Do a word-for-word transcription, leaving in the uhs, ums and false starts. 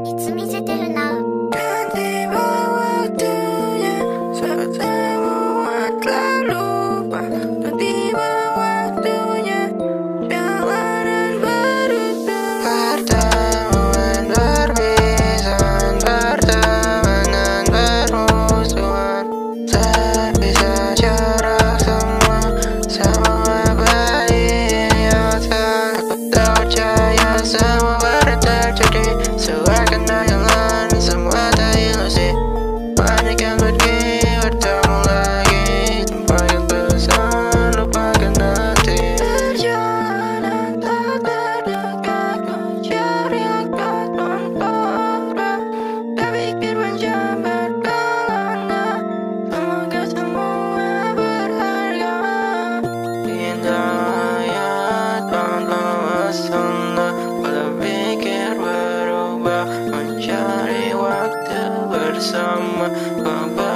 つ見せてるな。 Tiba waktunya saat semua telah lupa. Tiba waktunya jalanan berubah. Pertemuan perpisahan, pertemanan bermusuhan. Terpisah jarak semua, semua beringatan. Aku tak percaya semua baru terjadi. Seakan jalan semua tak ilusi. Panikkan pergi bertemu lagi. Lupakan pesan, lupakan nanti. Perjalanan tak terdekat, mencari akar tanpa arah. Tak pikir panjang berkelana. Semoga semua berharga. Indah ayat tanpa wasana. Pada pikir berubah, mencari waktu bersama.